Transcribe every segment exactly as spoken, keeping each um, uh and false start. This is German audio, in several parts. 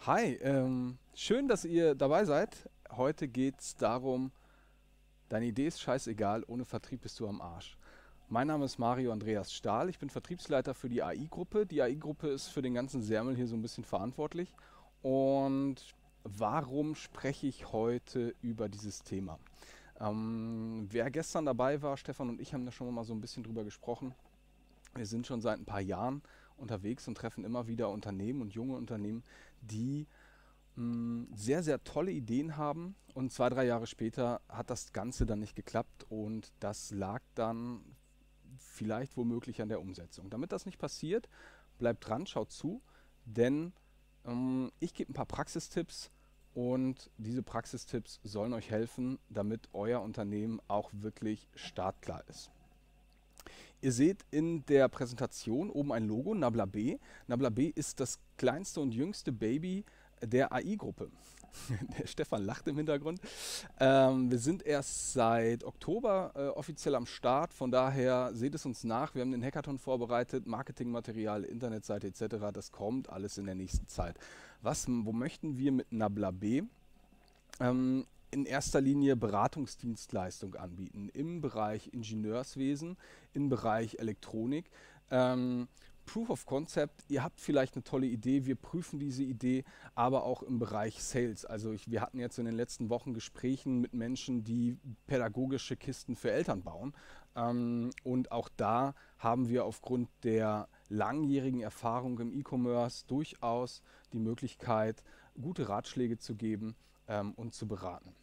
Hi, ähm, schön, dass ihr dabei seid. Heute geht es darum, deine Idee ist scheißegal, ohne Vertrieb bist du am Arsch. Mein Name ist Mario Andreas Stahl, ich bin Vertriebsleiter für die A I-Gruppe. Die A I-Gruppe ist für den ganzen Sermel hier so ein bisschen verantwortlich. Und warum spreche ich heute über dieses Thema? Ähm, wer gestern dabei war, Stefan und ich haben da schon mal so ein bisschen drüber gesprochen. Wir sind schon seit ein paar Jahren unterwegs und treffen immer wieder Unternehmen und junge Unternehmen, die mh, sehr, sehr tolle Ideen haben und zwei, drei Jahre später hat das Ganze dann nicht geklappt und das lag dann vielleicht womöglich an der Umsetzung. Damit das nicht passiert, bleibt dran, schaut zu, denn ähm, ich gebe ein paar Praxistipps und diese Praxistipps sollen euch helfen, damit euer Unternehmen auch wirklich startklar ist. Ihr seht in der Präsentation oben ein Logo, Nabla B. Nabla B ist das kleinste und jüngste Baby der A I-Gruppe. Der Stefan lacht im Hintergrund. Ähm, wir sind erst seit Oktober äh, offiziell am Start, von daher seht es uns nach. Wir haben den Hackathon vorbereitet, Marketingmaterial, Internetseite et cetera. Das kommt alles in der nächsten Zeit. Was, wo möchten wir mit Nabla B? Ähm, in erster Linie Beratungsdienstleistung anbieten im Bereich Ingenieurswesen, im Bereich Elektronik. Ähm, Proof of Concept, ihr habt vielleicht eine tolle Idee, wir prüfen diese Idee, aber auch im Bereich Sales. Also ich, wir hatten jetzt in den letzten Wochen Gesprächen mit Menschen, die pädagogische Kisten für Eltern bauen. Ähm, und auch da haben wir aufgrund der langjährigen Erfahrung im E-Commerce durchaus die Möglichkeit, gute Ratschläge zu geben ähm, und zu beraten.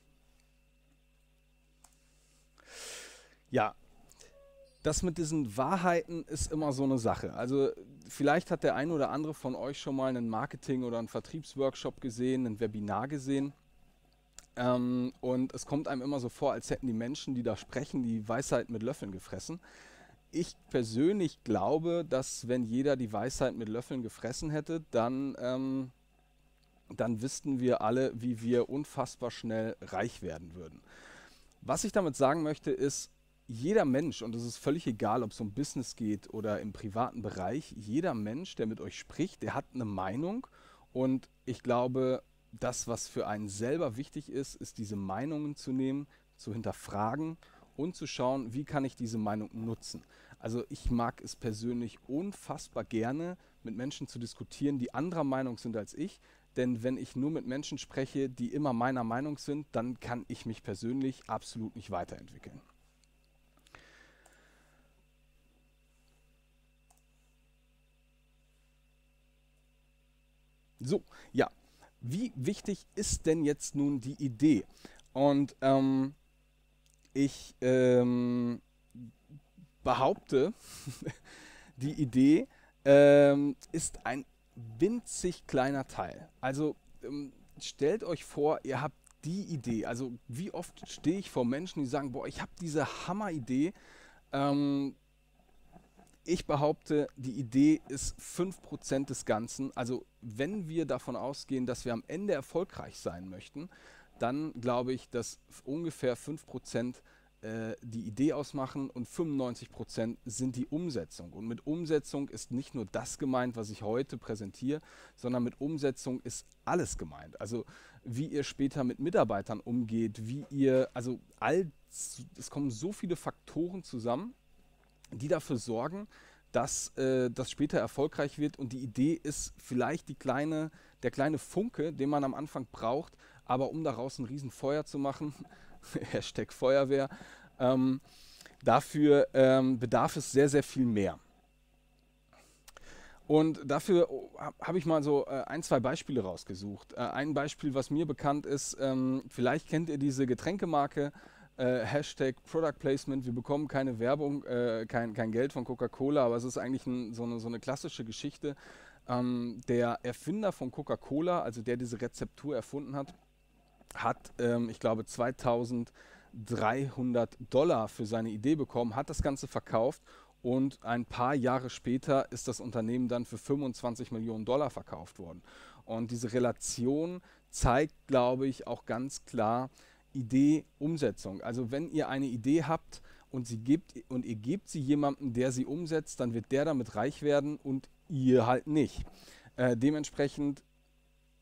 Ja, das mit diesen Wahrheiten ist immer so eine Sache. Also vielleicht hat der ein oder andere von euch schon mal einen Marketing- oder einen Vertriebsworkshop gesehen, ein Webinar gesehen. Ähm, und es kommt einem immer so vor, als hätten die Menschen, die da sprechen, die Weisheit mit Löffeln gefressen. Ich persönlich glaube, dass wenn jeder die Weisheit mit Löffeln gefressen hätte, dann, ähm, dann wüssten wir alle, wie wir unfassbar schnell reich werden würden. Was ich damit sagen möchte, ist, jeder Mensch, und es ist völlig egal, ob es um Business geht oder im privaten Bereich, jeder Mensch, der mit euch spricht, der hat eine Meinung. Und ich glaube, das, was für einen selber wichtig ist, ist diese Meinungen zu nehmen, zu hinterfragen und zu schauen, wie kann ich diese Meinung nutzen. Also ich mag es persönlich unfassbar gerne, mit Menschen zu diskutieren, die anderer Meinung sind als ich, denn wenn ich nur mit Menschen spreche, die immer meiner Meinung sind, dann kann ich mich persönlich absolut nicht weiterentwickeln. So, ja. Wie wichtig ist denn jetzt nun die Idee? Und ähm, ich ähm, behaupte, die Idee ähm, ist ein winzig kleiner Teil. Also ähm, stellt euch vor, ihr habt die Idee. Also wie oft stehe ich vor Menschen, die sagen, boah, ich habe diese Hammeridee. Ähm, Ich behaupte, die Idee ist fünf Prozent des Ganzen. Also wenn wir davon ausgehen, dass wir am Ende erfolgreich sein möchten, dann glaube ich, dass ungefähr fünf Prozent äh, die Idee ausmachen und fünfundneunzig Prozent sind die Umsetzung. Und mit Umsetzung ist nicht nur das gemeint, was ich heute präsentiere, sondern mit Umsetzung ist alles gemeint. Also wie ihr später mit Mitarbeitern umgeht, wie ihr, also all, es kommen so viele Faktoren zusammen, die dafür sorgen, dass äh, das später erfolgreich wird. Und die Idee ist vielleicht die kleine, der kleine Funke, den man am Anfang braucht, aber um daraus ein Riesenfeuer zu machen, Hashtag Feuerwehr, ähm, dafür ähm, bedarf es sehr, sehr viel mehr. Und dafür habe ich mal so äh, ein, zwei Beispiele rausgesucht. Äh, ein Beispiel, was mir bekannt ist, ähm, vielleicht kennt ihr diese Getränkemarke, äh, Hashtag Product Placement. Wir bekommen keine Werbung, äh, kein, kein Geld von Coca-Cola, aber es ist eigentlich ein, so, eine, so eine klassische Geschichte. Ähm, der Erfinder von Coca-Cola, also der diese Rezeptur erfunden hat, hat, ähm, ich glaube, zweitausenddreihundert Dollar für seine Idee bekommen, hat das Ganze verkauft und ein paar Jahre später ist das Unternehmen dann für fünfundzwanzig Millionen Dollar verkauft worden. Und diese Relation zeigt, glaube ich, auch ganz klar Idee, Umsetzung. Also wenn ihr eine Idee habt und sie gebt und ihr gebt sie jemandem, der sie umsetzt, dann wird der damit reich werden und ihr halt nicht. Äh, dementsprechend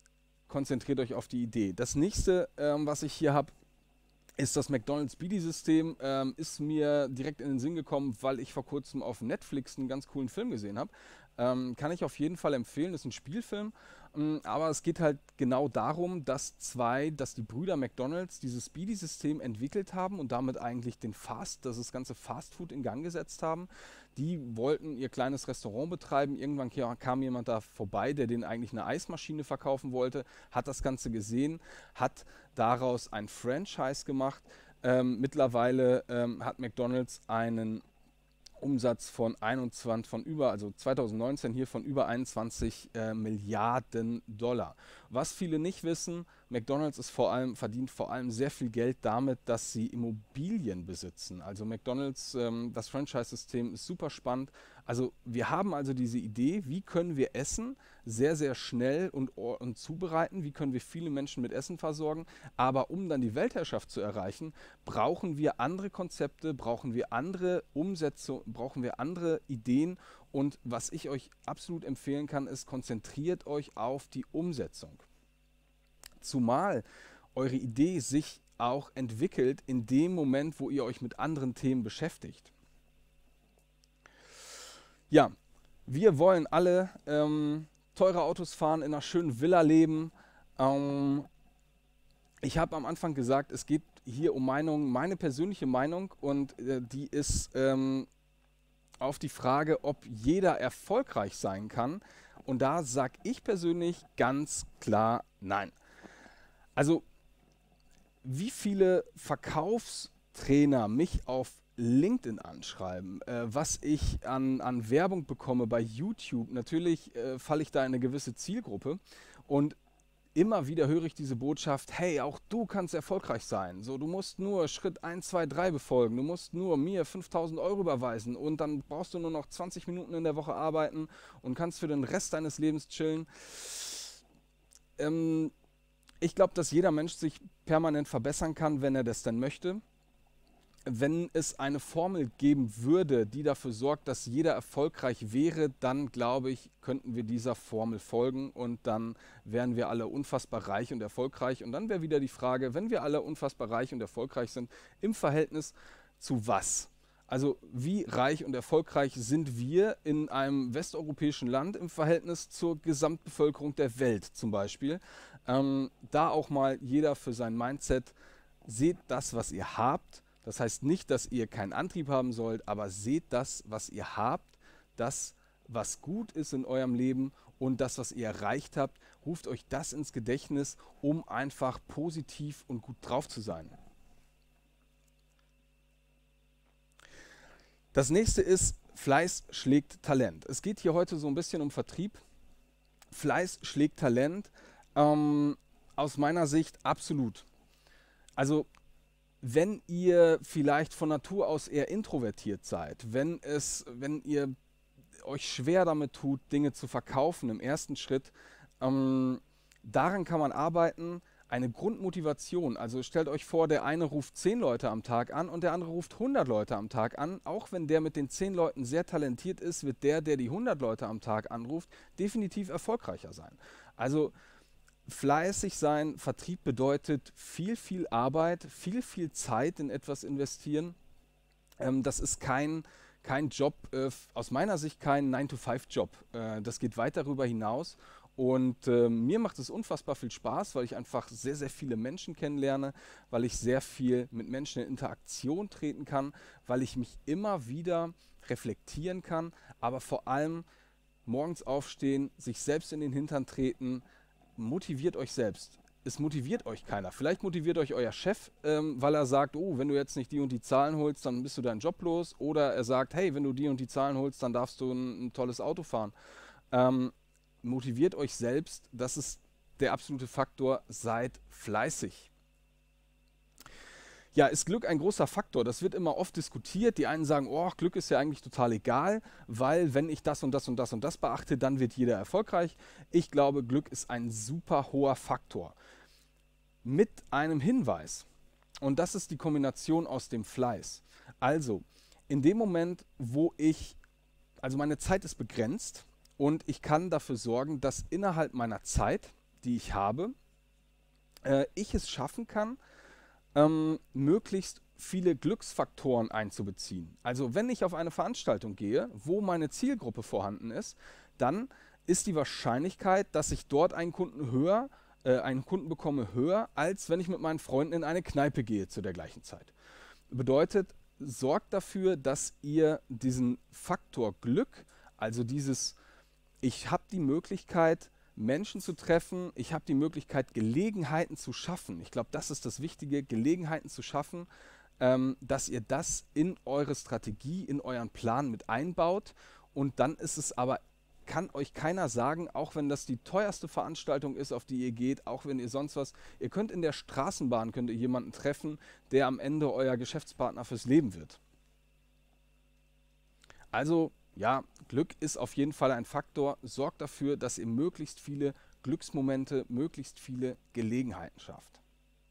konzentriert euch auf die Idee. Das nächste, ähm, was ich hier habe, ist das McDonald's Speedy-System. Ähm, ist mir direkt in den Sinn gekommen, weil ich vor kurzem auf Netflix einen ganz coolen Film gesehen habe. Ähm, kann ich auf jeden Fall empfehlen, das ist ein Spielfilm. Ähm, aber es geht halt genau darum, dass zwei, dass die Brüder McDonald's dieses Speedy-System entwickelt haben und damit eigentlich den Fast, das, das ganze Fast-Food in Gang gesetzt haben. Die wollten ihr kleines Restaurant betreiben. Irgendwann kam jemand da vorbei, der denen eigentlich eine Eismaschine verkaufen wollte, hat das Ganze gesehen, hat daraus ein Franchise gemacht. Ähm, mittlerweile ähm, hat McDonald's einen Umsatz von einundzwanzig, von über, also zwanzig neunzehn hier von über einundzwanzig äh, Milliarden Dollar. Was viele nicht wissen, McDonald's ist vor allem, verdient vor allem sehr viel Geld damit, dass sie Immobilien besitzen. Also McDonald's, ähm, das Franchise-System ist super spannend. Also wir haben also diese Idee, wie können wir Essen sehr, sehr schnell und, und zubereiten, wie können wir viele Menschen mit Essen versorgen, aber um dann die Weltherrschaft zu erreichen, brauchen wir andere Konzepte, brauchen wir andere Umsetzung, brauchen wir andere Ideen und was ich euch absolut empfehlen kann, ist, konzentriert euch auf die Umsetzung. Zumal eure Idee sich auch entwickelt in dem Moment, wo ihr euch mit anderen Themen beschäftigt. Ja, wir wollen alle ähm, teure Autos fahren, in einer schönen Villa leben. Ähm, ich habe am Anfang gesagt, es geht hier um Meinung, meine persönliche Meinung und äh, die ist ähm, auf die Frage, ob jeder erfolgreich sein kann. Und da sage ich persönlich ganz klar nein. Also, wie viele Verkaufstrainer mich auf LinkedIn anschreiben, äh, was ich an, an Werbung bekomme bei YouTube. Natürlich äh, falle ich da in eine gewisse Zielgruppe und immer wieder höre ich diese Botschaft, hey, auch du kannst erfolgreich sein. So, du musst nur Schritt eins, zwei, drei befolgen, du musst nur mir fünftausend Euro überweisen und dann brauchst du nur noch zwanzig Minuten in der Woche arbeiten und kannst für den Rest deines Lebens chillen. Ähm, ich glaube, dass jeder Mensch sich permanent verbessern kann, wenn er das denn möchte. Wenn es eine Formel geben würde, die dafür sorgt, dass jeder erfolgreich wäre, dann glaube ich, könnten wir dieser Formel folgen und dann wären wir alle unfassbar reich und erfolgreich. Und dann wäre wieder die Frage, wenn wir alle unfassbar reich und erfolgreich sind, im Verhältnis zu was? Also wie reich und erfolgreich sind wir in einem westeuropäischen Land im Verhältnis zur Gesamtbevölkerung der Welt zum Beispiel? Ähm, da auch mal jeder für sein Mindset, seht das, was ihr habt. Das heißt nicht, dass ihr keinen Antrieb haben sollt, aber seht das, was ihr habt, das, was gut ist in eurem Leben und das, was ihr erreicht habt, ruft euch das ins Gedächtnis, um einfach positiv und gut drauf zu sein. Das nächste ist, Fleiß schlägt Talent. Es geht hier heute so ein bisschen um Vertrieb. Fleiß schlägt Talent. Ähm, aus meiner Sicht absolut. Also wenn ihr vielleicht von Natur aus eher introvertiert seid, wenn es, wenn ihr euch schwer damit tut, Dinge zu verkaufen im ersten Schritt, ähm, daran kann man arbeiten. Eine Grundmotivation, also stellt euch vor, der eine ruft zehn Leute am Tag an und der andere ruft hundert Leute am Tag an. Auch wenn der mit den zehn Leuten sehr talentiert ist, wird der, der die hundert Leute am Tag anruft, definitiv erfolgreicher sein. Also fleißig sein, Vertrieb bedeutet viel, viel Arbeit, viel, viel Zeit in etwas investieren. Ähm, das ist kein, kein Job, äh, aus meiner Sicht kein nine to five Job. Äh, das geht weit darüber hinaus. Und äh, mir macht es unfassbar viel Spaß, weil ich einfach sehr, sehr viele Menschen kennenlerne, weil ich sehr viel mit Menschen in Interaktion treten kann, weil ich mich immer wieder reflektieren kann, aber vor allem morgens aufstehen, sich selbst in den Hintern treten, motiviert euch selbst. Es motiviert euch keiner. Vielleicht motiviert euch euer Chef, ähm, weil er sagt, oh, wenn du jetzt nicht die und die Zahlen holst, dann bist du deinen Job los. Oder er sagt, hey, wenn du die und die Zahlen holst, dann darfst du ein, ein tolles Auto fahren. Ähm, motiviert euch selbst. Das ist der absolute Faktor. Seid fleißig. Ja, ist Glück ein großer Faktor? Das wird immer oft diskutiert. Die einen sagen, oh, Glück ist ja eigentlich total egal, weil wenn ich das und das und das und das beachte, dann wird jeder erfolgreich. Ich glaube, Glück ist ein super hoher Faktor. Mit einem Hinweis. Und das ist die Kombination aus dem Fleiß. Also, in dem Moment, wo ich, also meine Zeit ist begrenzt und ich kann dafür sorgen, dass innerhalb meiner Zeit, die ich habe, äh, ich es schaffen kann, ähm, möglichst viele Glücksfaktoren einzubeziehen. Also wenn ich auf eine Veranstaltung gehe, wo meine Zielgruppe vorhanden ist, dann ist die Wahrscheinlichkeit, dass ich dort einen Kunden höher, äh, einen Kunden bekomme, höher, als wenn ich mit meinen Freunden in eine Kneipe gehe zu der gleichen Zeit. Bedeutet, sorgt dafür, dass ihr diesen Faktor Glück, also dieses, ich habe die Möglichkeit, Menschen zu treffen, ich habe die Möglichkeit, Gelegenheiten zu schaffen. Ich glaube, das ist das Wichtige, Gelegenheiten zu schaffen, ähm, dass ihr das in eure Strategie, in euren Plan mit einbaut. Und dann ist es aber, kann euch keiner sagen, auch wenn das die teuerste Veranstaltung ist, auf die ihr geht, auch wenn ihr sonst was, ihr könnt in der Straßenbahn, könnt ihr jemanden treffen, der am Ende euer Geschäftspartner fürs Leben wird. Also ja, Glück ist auf jeden Fall ein Faktor. Sorgt dafür, dass ihr möglichst viele Glücksmomente, möglichst viele Gelegenheiten schafft.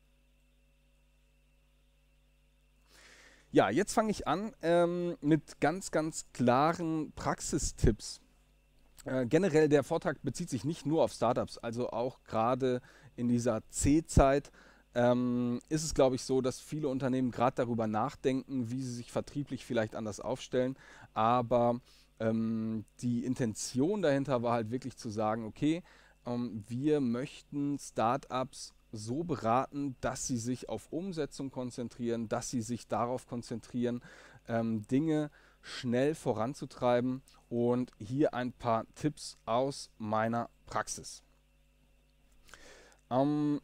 Ja, jetzt fange ich an ähm, mit ganz, ganz klaren Praxistipps. Äh, generell, der Vortrag bezieht sich nicht nur auf Startups, also auch gerade in dieser C-Zeit ähm, ist es, glaube ich, so, dass viele Unternehmen gerade darüber nachdenken, wie sie sich vertrieblich vielleicht anders aufstellen. Aber ähm, die Intention dahinter war halt wirklich zu sagen, okay, ähm, wir möchten Startups so beraten, dass sie sich auf Umsetzung konzentrieren, dass sie sich darauf konzentrieren, ähm, Dinge schnell voranzutreiben, und hier ein paar Tipps aus meiner Praxis. Ähm,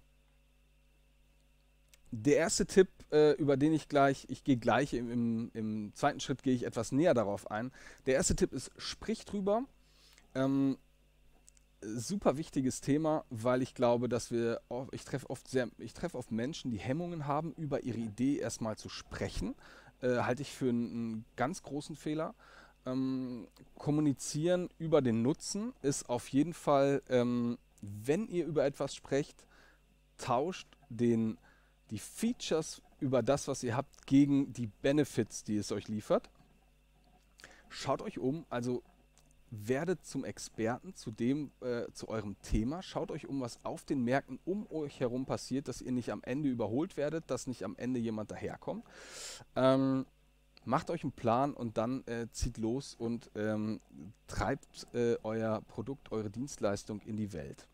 der erste Tipp, äh, über den ich gleich, ich gehe gleich im, im, im zweiten Schritt gehe ich etwas näher darauf ein. Der erste Tipp ist, sprich drüber. Ähm, super wichtiges Thema, weil ich glaube, dass wir, ich treffe oft sehr, ich treffe oft Menschen, die Hemmungen haben, über ihre Idee erstmal zu sprechen. Äh, halte ich für einen, einen ganz großen Fehler. Ähm, kommunizieren über den Nutzen ist auf jeden Fall, ähm, wenn ihr über etwas sprecht, tauscht den, die Features über das, was ihr habt, gegen die Benefits, die es euch liefert. Schaut euch um, also werdet zum Experten zu dem, äh, zu eurem Thema. Schaut euch um, was auf den Märkten um euch herum passiert, dass ihr nicht am Ende überholt werdet, dass nicht am Ende jemand daherkommt. Ähm, macht euch einen Plan und dann äh, zieht los und ähm, treibt äh, euer Produkt, eure Dienstleistung in die Welt.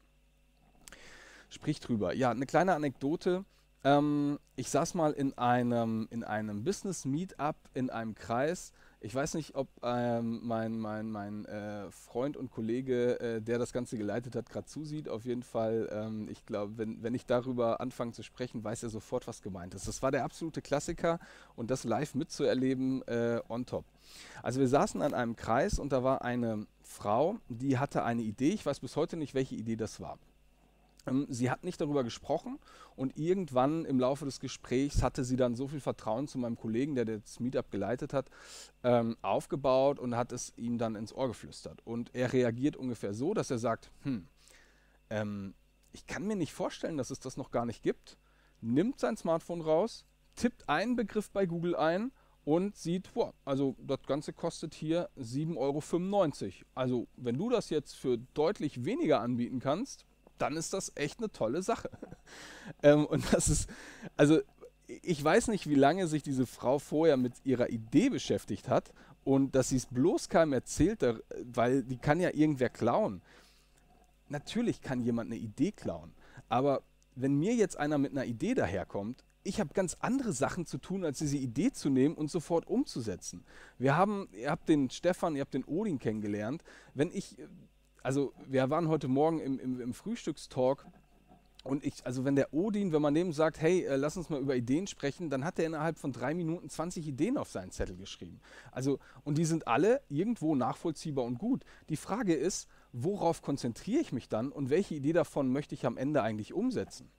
Spricht drüber. Ja, eine kleine Anekdote. Ähm, ich saß mal in einem, in einem Business-Meetup in einem Kreis. Ich weiß nicht, ob ähm, mein, mein, mein äh, Freund und Kollege, äh, der das Ganze geleitet hat, gerade zusieht. Auf jeden Fall, ähm, ich glaube, wenn, wenn ich darüber anfange zu sprechen, weiß er sofort, was gemeint ist. Das war der absolute Klassiker, und das live mitzuerleben, äh, on top. Also wir saßen an einem Kreis und da war eine Frau, die hatte eine Idee. Ich weiß bis heute nicht, welche Idee das war. Ähm, sie hat nicht darüber gesprochen, und irgendwann im Laufe des Gesprächs hatte sie dann so viel Vertrauen zu meinem Kollegen, der das Meetup geleitet hat, ähm, aufgebaut und hat es ihm dann ins Ohr geflüstert. Und er reagiert ungefähr so, dass er sagt, hm, ähm, ich kann mir nicht vorstellen, dass es das noch gar nicht gibt, nimmt sein Smartphone raus, tippt einen Begriff bei Google ein und sieht, boah, also das Ganze kostet hier sieben Euro fünfundneunzig. Also wenn du das jetzt für deutlich weniger anbieten kannst, dann ist das echt eine tolle Sache. ähm, und das ist, also ich weiß nicht, wie lange sich diese Frau vorher mit ihrer Idee beschäftigt hat, und dass sie es bloß keinem erzählt, weil die kann ja irgendwer klauen. Natürlich kann jemand eine Idee klauen, aber wenn mir jetzt einer mit einer Idee daherkommt, ich habe ganz andere Sachen zu tun, als diese Idee zu nehmen und sofort umzusetzen. Wir haben, ihr habt den Stefan, ihr habt den Odin kennengelernt. Wenn ich Also wir waren heute Morgen im, im, im Frühstückstalk, und ich, also wenn der Odin, wenn man dem sagt, hey, äh, lass uns mal über Ideen sprechen, dann hat er innerhalb von drei Minuten zwanzig Ideen auf seinen Zettel geschrieben. Also, und die sind alle irgendwo nachvollziehbar und gut. Die Frage ist, worauf konzentriere ich mich dann und welche Idee davon möchte ich am Ende eigentlich umsetzen?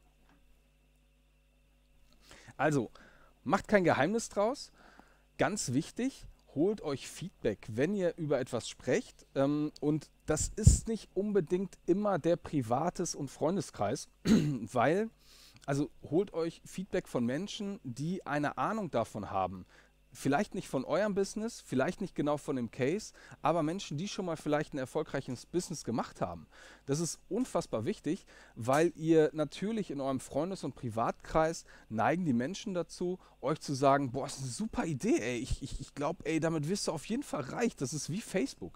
Also, macht kein Geheimnis draus. Ganz wichtig, holt euch Feedback, wenn ihr über etwas sprecht. Ähm, und das ist nicht unbedingt immer der Privates- und Freundeskreis, weil, also holt euch Feedback von Menschen, die eine Ahnung davon haben. Vielleicht nicht von eurem Business, vielleicht nicht genau von dem Case, aber Menschen, die schon mal vielleicht ein erfolgreiches Business gemacht haben. Das ist unfassbar wichtig, weil ihr natürlich in eurem Freundes- und Privatkreis neigen die Menschen dazu, euch zu sagen, boah, das ist eine super Idee, ey, ich, ich, ich glaube, ey, damit wirst du auf jeden Fall reich, das ist wie Facebook.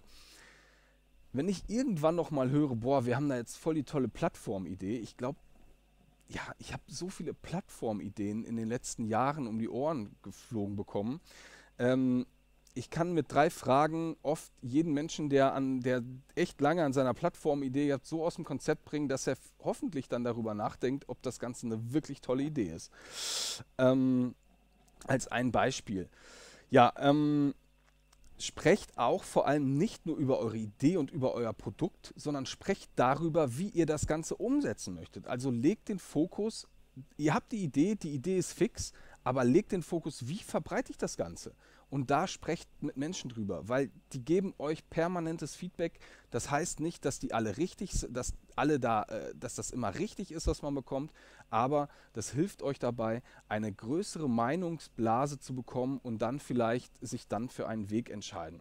Wenn ich irgendwann noch mal höre, boah, wir haben da jetzt voll die tolle Plattformidee, ich glaube, ja, ich habe so viele Plattformideen in den letzten Jahren um die Ohren geflogen bekommen. Ähm, ich kann mit drei Fragen oft jeden Menschen, der, an, der echt lange an seiner Plattformidee hat, so aus dem Konzept bringen, dass er hoffentlich dann darüber nachdenkt, ob das Ganze eine wirklich tolle Idee ist. Ähm, als ein Beispiel. Ja, ähm, sprecht auch vor allem nicht nur über eure Idee und über euer Produkt, sondern sprecht darüber, wie ihr das Ganze umsetzen möchtet. Also legt den Fokus, ihr habt die Idee, die Idee ist fix, aber legt den Fokus, wie verbreite ich das Ganze? Und da sprecht mit Menschen drüber, weil die geben euch permanentes Feedback. Das heißt nicht, dass die alle richtig sind, dass alle da, äh, dass das immer richtig ist, was man bekommt, aber das hilft euch dabei, eine größere Meinungsblase zu bekommen und dann vielleicht sich dann für einen Weg entscheiden.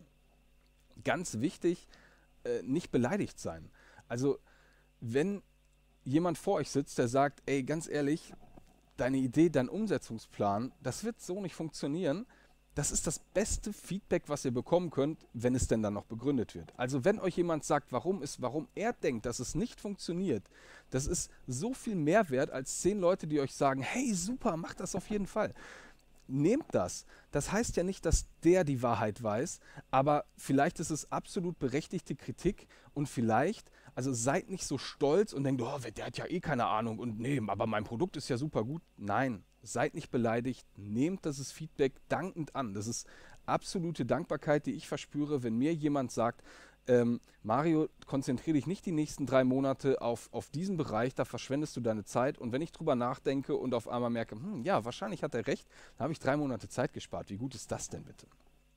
Ganz wichtig, äh, nicht beleidigt sein. Also wenn jemand vor euch sitzt, der sagt, ey, ganz ehrlich, deine Idee, dein Umsetzungsplan, das wird so nicht funktionieren. Das ist das beste Feedback, was ihr bekommen könnt, wenn es denn dann noch begründet wird. Also wenn euch jemand sagt, warum es, warum er denkt, dass es nicht funktioniert, das ist so viel mehr wert als zehn Leute, die euch sagen, hey, super, macht das auf jeden Fall. Nehmt das. Das heißt ja nicht, dass der die Wahrheit weiß, aber vielleicht ist es absolut berechtigte Kritik und vielleicht, also seid nicht so stolz und denkt, oh, der hat ja eh keine Ahnung und nee, aber mein Produkt ist ja super gut. Nein, seid nicht beleidigt, nehmt das Feedback dankend an. Das ist absolute Dankbarkeit, die ich verspüre, wenn mir jemand sagt, ähm, Mario, konzentriere dich nicht die nächsten drei Monate auf, auf diesen Bereich, da verschwendest du deine Zeit. Und wenn ich drüber nachdenke und auf einmal merke, hm, ja, wahrscheinlich hat er recht, dann habe ich drei Monate Zeit gespart. Wie gut ist das denn bitte?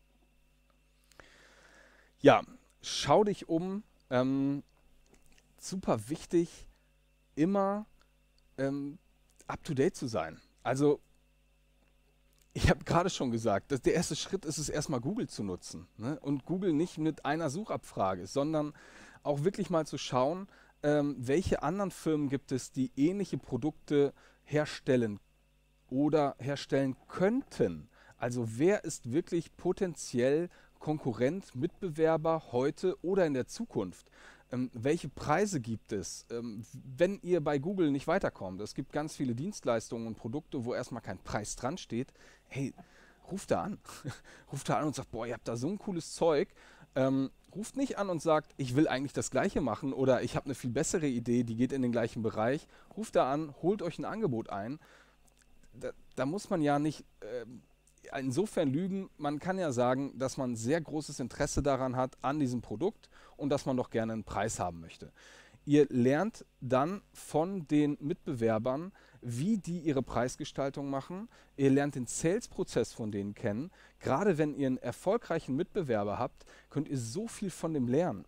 Ja, schau dich um. Ähm, super wichtig, immer ähm, up-to-date zu sein. Also ich habe gerade schon gesagt, dass der erste Schritt ist es erstmal Google zu nutzen. Ne? Und Google nicht mit einer Suchabfrage, sondern auch wirklich mal zu schauen, ähm, welche anderen Firmen gibt es, die ähnliche Produkte herstellen oder herstellen könnten. Also wer ist wirklich potenziell Konkurrent, Mitbewerber heute oder in der Zukunft? Ähm, welche Preise gibt es, ähm, wenn ihr bei Google nicht weiterkommt? Es gibt ganz viele Dienstleistungen und Produkte, wo erstmal kein Preis dran steht. Hey, ruft da an. Ruft da an und sagt, boah, ihr habt da so ein cooles Zeug. Ähm, ruft nicht an und sagt, ich will eigentlich das Gleiche machen oder ich habe eine viel bessere Idee, die geht in den gleichen Bereich. Ruft da an, holt euch ein Angebot ein. Da, da muss man ja nicht äh, insofern lügen, man kann ja sagen, dass man sehr großes Interesse daran hat, an diesem Produkt und dass man doch gerne einen Preis haben möchte. Ihr lernt dann von den Mitbewerbern, wie die ihre Preisgestaltung machen. Ihr lernt den Sales-Prozess von denen kennen. Gerade wenn ihr einen erfolgreichen Mitbewerber habt, könnt ihr so viel von dem lernen.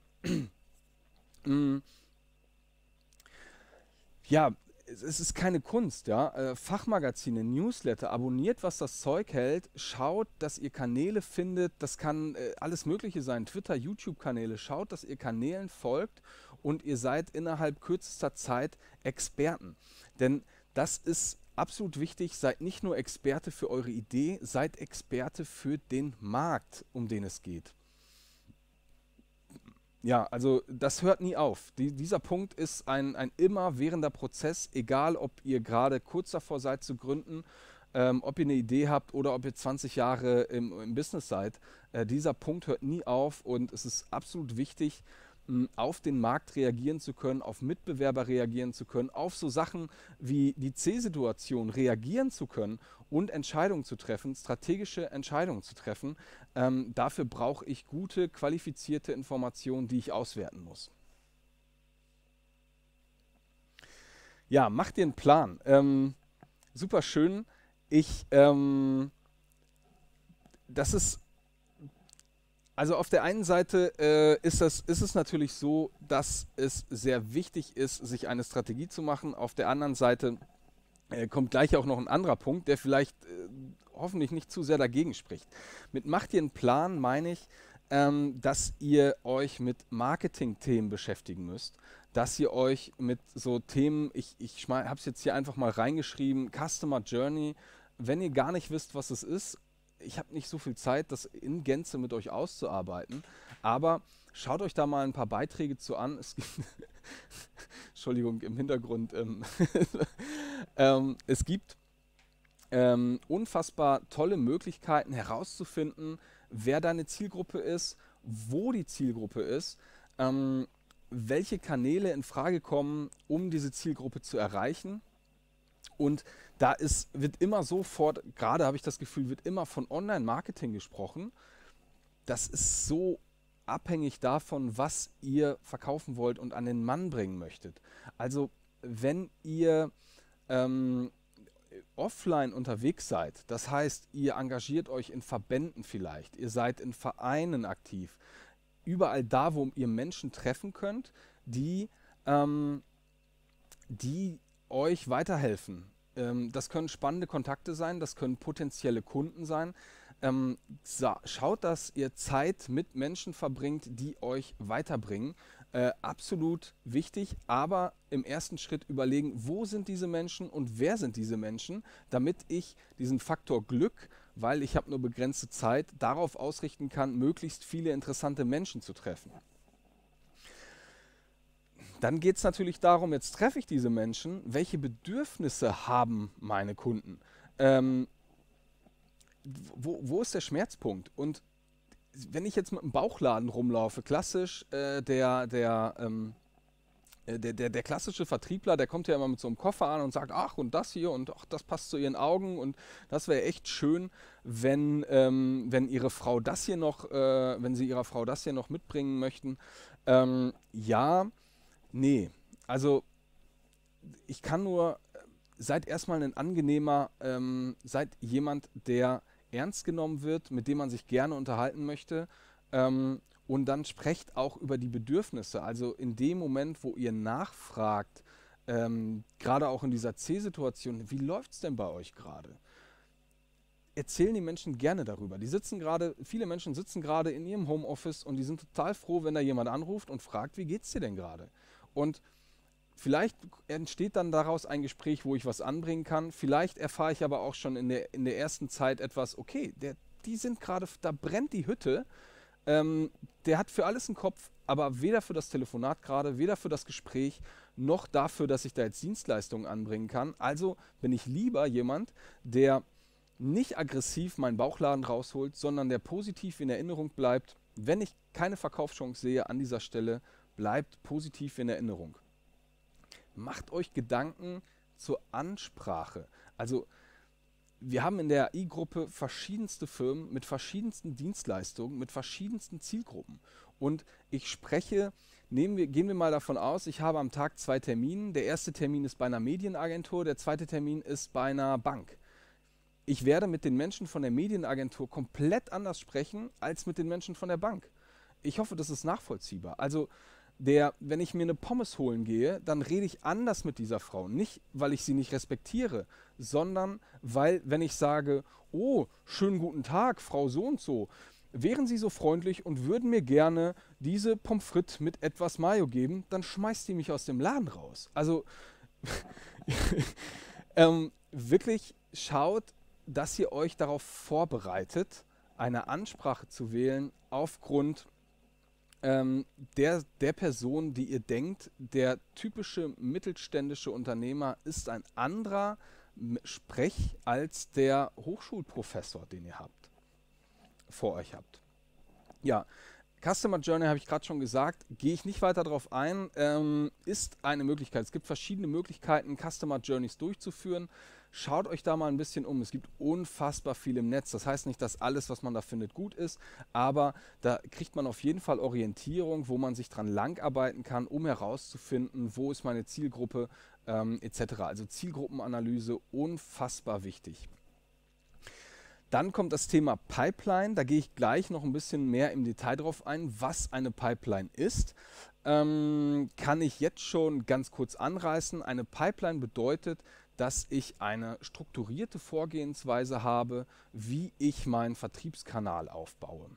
Ja, es ist keine Kunst, ja. Äh, Fachmagazine, Newsletter, abonniert, was das Zeug hält, schaut, dass ihr Kanäle findet, das kann äh, alles Mögliche sein, Twitter, YouTube-Kanäle, schaut, dass ihr Kanälen folgt und ihr seid innerhalb kürzester Zeit Experten. Denn das ist absolut wichtig, seid nicht nur Experte für eure Idee, seid Experte für den Markt, um den es geht. Ja, also das hört nie auf. Die, dieser Punkt ist ein, ein immerwährender Prozess, egal ob ihr gerade kurz davor seid zu gründen, ähm, ob ihr eine Idee habt oder ob ihr zwanzig Jahre im, im Business seid. Äh, dieser Punkt hört nie auf und es ist absolut wichtig, mh, auf den Markt reagieren zu können, auf Mitbewerber reagieren zu können, auf so Sachen wie die C-Situation reagieren zu können und Entscheidungen zu treffen, strategische Entscheidungen zu treffen. Ähm, dafür brauche ich gute, qualifizierte Informationen, die ich auswerten muss. Ja, macht dir einen Plan. Ähm, super schön. Ich, ähm, das ist, also auf der einen Seite äh, ist, das, ist es natürlich so, dass es sehr wichtig ist, sich eine Strategie zu machen. Auf der anderen Seite äh, kommt gleich auch noch ein anderer Punkt, der vielleicht äh, hoffentlich nicht zu sehr dagegen spricht. Mit macht ihr einen Plan, meine ich, ähm, dass ihr euch mit Marketing-Themen beschäftigen müsst, dass ihr euch mit so Themen, ich, ich habe es jetzt hier einfach mal reingeschrieben, Customer Journey, wenn ihr gar nicht wisst, was es ist, ich habe nicht so viel Zeit, das in Gänze mit euch auszuarbeiten, aber schaut euch da mal ein paar Beiträge zu an. Es gibt Entschuldigung, im Hintergrund. Ähm, ähm, es gibt ähm, unfassbar tolle Möglichkeiten herauszufinden, wer deine Zielgruppe ist, wo die Zielgruppe ist, ähm, welche Kanäle in Frage kommen, um diese Zielgruppe zu erreichen. Und da ist, wird immer sofort, gerade habe ich das Gefühl, wird immer von Online-Marketing gesprochen. Das ist so abhängig davon, was ihr verkaufen wollt und an den Mann bringen möchtet. Also wenn ihr ähm, offline unterwegs seid, das heißt, ihr engagiert euch in Verbänden vielleicht, ihr seid in Vereinen aktiv, überall da, wo ihr Menschen treffen könnt, die, ähm, die euch weiterhelfen. Ähm, das können spannende Kontakte sein, das können potenzielle Kunden sein. Ähm, schaut, dass ihr Zeit mit Menschen verbringt, die euch weiterbringen. Äh, absolut wichtig, aber im ersten Schritt überlegen, wo sind diese Menschen und wer sind diese Menschen, damit ich diesen Faktor Glück, weil ich habe nur begrenzte Zeit, darauf ausrichten kann, möglichst viele interessante Menschen zu treffen. Dann geht es natürlich darum, jetzt treffe ich diese Menschen, welche Bedürfnisse haben meine Kunden? Ähm, wo, wo ist der Schmerzpunkt? Und wenn ich jetzt mit einem Bauchladen rumlaufe, klassisch, äh, der, der, ähm, der, der, der klassische Vertriebler, der kommt ja immer mit so einem Koffer an und sagt, ach und das hier und ach, das passt zu Ihren Augen und das wäre echt schön, wenn, ähm, wenn Ihre Frau das hier noch, äh, wenn Sie Ihrer Frau das hier noch mitbringen möchten. Ähm, ja, nee, also ich kann nur, seid erstmal ein angenehmer, ähm, seid jemand, der ernst genommen wird, mit dem man sich gerne unterhalten möchte, ähm, und dann sprecht auch über die Bedürfnisse. Also in dem Moment, wo ihr nachfragt, ähm, gerade auch in dieser C-Situation, wie läuft es denn bei euch gerade? Erzählen die Menschen gerne darüber. Die sitzen gerade, viele Menschen sitzen gerade in ihrem Homeoffice und die sind total froh, wenn da jemand anruft und fragt, wie geht's dir denn gerade? Und vielleicht entsteht dann daraus ein Gespräch, wo ich was anbringen kann. Vielleicht erfahre ich aber auch schon in der, in der ersten Zeit etwas, okay, der, die sind gerade, da brennt die Hütte. Ähm, der hat für alles einen Kopf, aber weder für das Telefonat gerade, weder für das Gespräch, noch dafür, dass ich da jetzt Dienstleistungen anbringen kann. Also bin ich lieber jemand, der nicht aggressiv meinen Bauchladen rausholt, sondern der positiv in Erinnerung bleibt. Wenn ich keine Verkaufschance sehe an dieser Stelle, bleibt positiv in Erinnerung. Macht euch Gedanken zur Ansprache. Also wir haben in der I-Gruppe verschiedenste Firmen mit verschiedensten Dienstleistungen, mit verschiedensten Zielgruppen. Und ich spreche, nehmen wir, gehen wir mal davon aus, ich habe am Tag zwei Termine. Der erste Termin ist bei einer Medienagentur, der zweite Termin ist bei einer Bank. Ich werde mit den Menschen von der Medienagentur komplett anders sprechen als mit den Menschen von der Bank. Ich hoffe, das ist nachvollziehbar. Also Der, wenn ich mir eine Pommes holen gehe, dann rede ich anders mit dieser Frau. Nicht, weil ich sie nicht respektiere, sondern weil, wenn ich sage, oh, schönen guten Tag, Frau so und so, wären Sie so freundlich und würden mir gerne diese Pommes frites mit etwas Mayo geben, dann schmeißt die mich aus dem Laden raus. Also ähm, wirklich schaut, dass ihr euch darauf vorbereitet, eine Ansprache zu wählen aufgrund Ähm, der, der Person, die ihr denkt, der typische mittelständische Unternehmer ist ein anderer Sprech als der Hochschulprofessor, den ihr habt, vor euch habt. Ja, Customer Journey habe ich gerade schon gesagt, gehe ich nicht weiter darauf ein, ähm, ist eine Möglichkeit. Es gibt verschiedene Möglichkeiten, Customer Journeys durchzuführen. Schaut euch da mal ein bisschen um. Es gibt unfassbar viel im Netz. Das heißt nicht, dass alles, was man da findet, gut ist, aber da kriegt man auf jeden Fall Orientierung, wo man sich dran langarbeiten kann, um herauszufinden, wo ist meine Zielgruppe, ähm, et cetera. Also Zielgruppenanalyse, unfassbar wichtig. Dann kommt das Thema Pipeline. Da gehe ich gleich noch ein bisschen mehr im Detail drauf ein, was eine Pipeline ist. Ähm, kann ich jetzt schon ganz kurz anreißen. Eine Pipeline bedeutet, dass ich eine strukturierte Vorgehensweise habe, wie ich meinen Vertriebskanal aufbaue.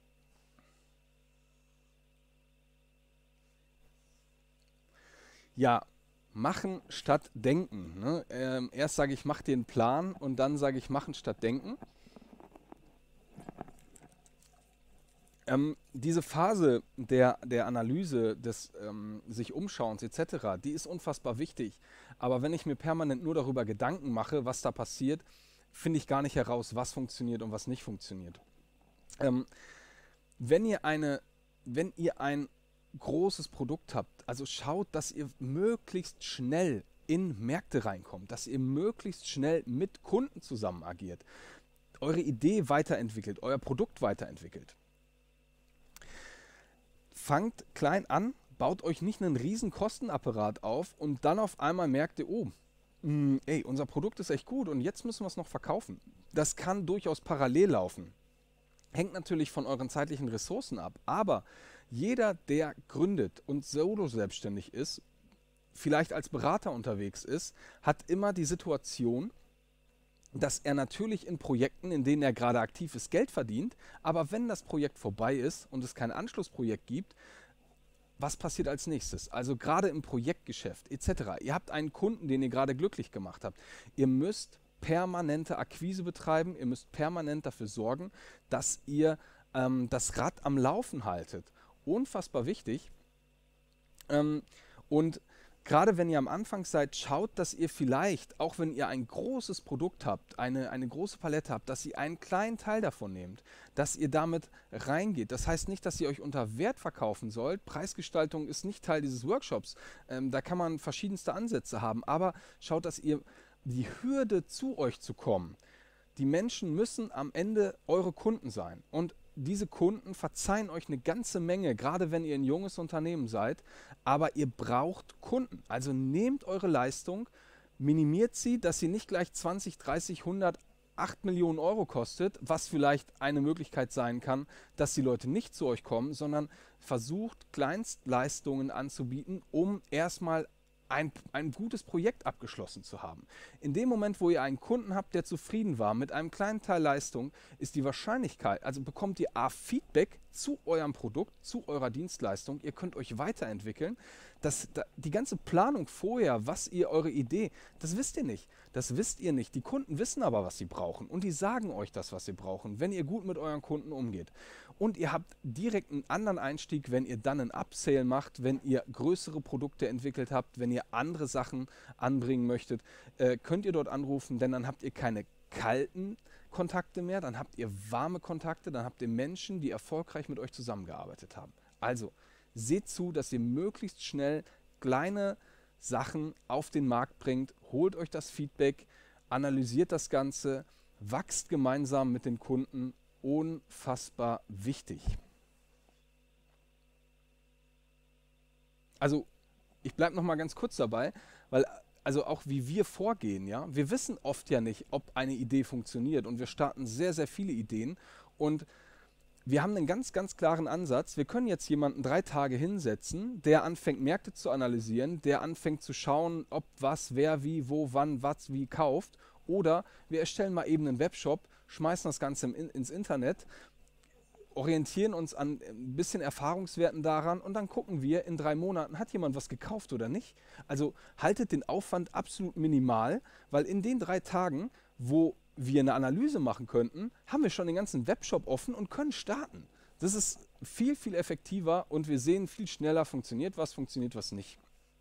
Ja, machen statt denken. Ne? Ähm, erst sage ich, mach dir einen Plan und dann sage ich, machen statt denken. Ähm, diese Phase der, der Analyse, des ähm, sich Umschauens et cetera, die ist unfassbar wichtig. Aber wenn ich mir permanent nur darüber Gedanken mache, was da passiert, finde ich gar nicht heraus, was funktioniert und was nicht funktioniert. Ähm, wenn ihr eine, wenn ihr ein großes Produkt habt, also schaut, dass ihr möglichst schnell in Märkte reinkommt, dass ihr möglichst schnell mit Kunden zusammen agiert, eure Idee weiterentwickelt, euer Produkt weiterentwickelt. Fangt klein an, baut euch nicht einen riesen Kostenapparat auf und dann auf einmal merkt ihr, oh, mh, ey, unser Produkt ist echt gut und jetzt müssen wir es noch verkaufen. Das kann durchaus parallel laufen. Hängt natürlich von euren zeitlichen Ressourcen ab, aber jeder, der gründet und solo selbstständig ist, vielleicht als Berater unterwegs ist, hat immer die Situation, dass er natürlich in Projekten, in denen er gerade aktiv ist, Geld verdient, aber wenn das Projekt vorbei ist und es kein Anschlussprojekt gibt, was passiert als nächstes? Also gerade im Projektgeschäft et cetera. Ihr habt einen Kunden, den ihr gerade glücklich gemacht habt. Ihr müsst permanente Akquise betreiben, ihr müsst permanent dafür sorgen, dass ihr ähm, das Rad am Laufen haltet. Unfassbar wichtig. Ähm, und gerade wenn ihr am Anfang seid, schaut, dass ihr vielleicht, auch wenn ihr ein großes Produkt habt, eine, eine große Palette habt, dass ihr einen kleinen Teil davon nehmt, dass ihr damit reingeht. Das heißt nicht, dass ihr euch unter Wert verkaufen sollt. Preisgestaltung ist nicht Teil dieses Workshops. Ähm, da kann man verschiedenste Ansätze haben, aber schaut, dass ihr die Hürde, zu euch zu kommen, die Menschen müssen am Ende eure Kunden sein. Und diese Kunden verzeihen euch eine ganze Menge, gerade wenn ihr ein junges Unternehmen seid, aber ihr braucht Kunden. Also nehmt eure Leistung, minimiert sie, dass sie nicht gleich zwanzig, dreißig, hundert, acht Millionen Euro kostet, was vielleicht eine Möglichkeit sein kann, dass die Leute nicht zu euch kommen, sondern versucht Kleinstleistungen anzubieten, um erstmal Ein, ein gutes Projekt abgeschlossen zu haben. In dem Moment, wo ihr einen Kunden habt, der zufrieden war mit einem kleinen Teil Leistung, ist die Wahrscheinlichkeit, also bekommt ihr A, Feedback zu eurem Produkt, zu eurer Dienstleistung, ihr könnt euch weiterentwickeln. Das, da, die ganze Planung vorher, was ihr, eure Idee, das wisst ihr nicht. Das wisst ihr nicht. Die Kunden wissen aber, was sie brauchen und die sagen euch das, was sie brauchen, wenn ihr gut mit euren Kunden umgeht. Und ihr habt direkt einen anderen Einstieg, wenn ihr dann einen Upsale macht, wenn ihr größere Produkte entwickelt habt, wenn ihr andere Sachen anbringen möchtet, äh, könnt ihr dort anrufen, denn dann habt ihr keine kalten Kontakte mehr, dann habt ihr warme Kontakte, dann habt ihr Menschen, die erfolgreich mit euch zusammengearbeitet haben. Also seht zu, dass ihr möglichst schnell kleine Sachen auf den Markt bringt, holt euch das Feedback, analysiert das Ganze, wachst gemeinsam mit den Kunden. Unfassbar wichtig. Also ich bleibe noch mal ganz kurz dabei, weil also auch wie wir vorgehen, ja, wir wissen oft ja nicht, ob eine Idee funktioniert und wir starten sehr, sehr viele Ideen und wir haben einen ganz, ganz klaren Ansatz. Wir können jetzt jemanden drei Tage hinsetzen, der anfängt, Märkte zu analysieren, der anfängt zu schauen, ob was, wer, wie, wo, wann, was, wie kauft. Oder wir erstellen mal eben einen Webshop, schmeißen das Ganze im, ins Internet, orientieren uns an ein bisschen Erfahrungswerten daran und dann gucken wir in drei Monaten, hat jemand was gekauft oder nicht. Also haltet den Aufwand absolut minimal, weil in den drei Tagen, wo wir eine Analyse machen könnten, haben wir schon den ganzen Webshop offen und können starten. Das ist viel, viel effektiver und wir sehen viel schneller, funktioniert was, funktioniert was nicht.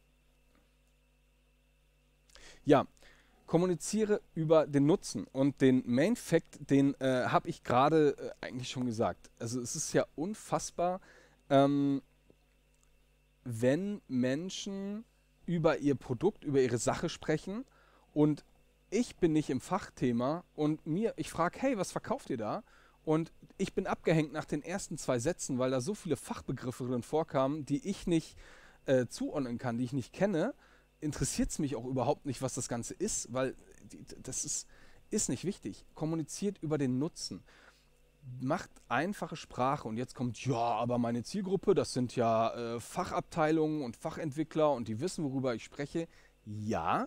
Ja, kommuniziere über den Nutzen und den Main Fact, den äh, habe ich gerade äh, eigentlich schon gesagt. Also es ist ja unfassbar, ähm, wenn Menschen über ihr Produkt, über ihre Sache sprechen und ich bin nicht im Fachthema und mir, ich frage, hey, was verkauft ihr da? Und ich bin abgehängt nach den ersten zwei Sätzen, weil da so viele Fachbegriffe drin vorkamen, die ich nicht äh, zuordnen kann, die ich nicht kenne. Interessiert es mich auch überhaupt nicht, was das Ganze ist, weil die, das ist, ist nicht wichtig. Kommuniziert über den Nutzen. Macht einfache Sprache und jetzt kommt, ja, aber meine Zielgruppe, das sind ja äh, Fachabteilungen und Fachentwickler und die wissen, worüber ich spreche. Ja,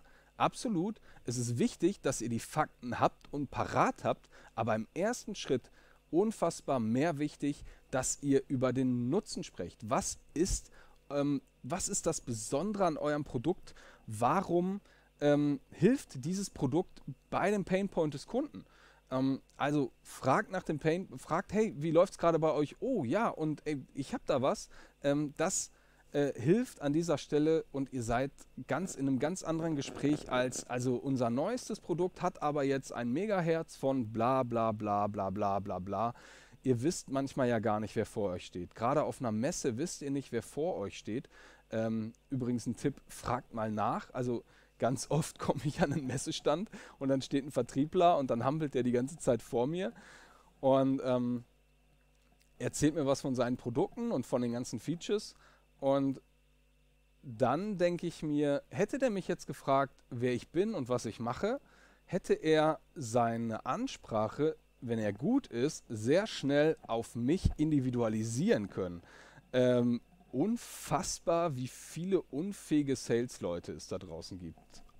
absolut, es ist wichtig, dass ihr die Fakten habt und parat habt, aber im ersten Schritt unfassbar mehr wichtig, dass ihr über den Nutzen sprecht. Was ist, ähm, was ist das Besondere an eurem Produkt? Warum ähm, hilft dieses Produkt bei dem Painpoint des Kunden? Ähm, also fragt nach dem Pain, fragt, hey, wie läuft es gerade bei euch? Oh ja, und ey, ich habe da was. Ähm, das äh, hilft an dieser Stelle und ihr seid ganz in einem ganz anderen Gespräch als, also unser neuestes Produkt hat aber jetzt ein Megahertz von bla bla bla bla bla bla bla. Ihr wisst manchmal ja gar nicht, wer vor euch steht. Gerade auf einer Messe wisst ihr nicht, wer vor euch steht. Ähm, übrigens ein Tipp, fragt mal nach. Also ganz oft komme ich an einen Messestand und dann steht ein Vertriebler und dann hampelt der die ganze Zeit vor mir und ähm, erzählt mir was von seinen Produkten und von den ganzen Features. Und dann denke ich mir, hätte der mich jetzt gefragt, wer ich bin und was ich mache, hätte er seine Ansprache, wenn er gut ist, sehr schnell auf mich individualisieren können. Ähm, unfassbar, wie viele unfähige Sales-Leute es da draußen gibt.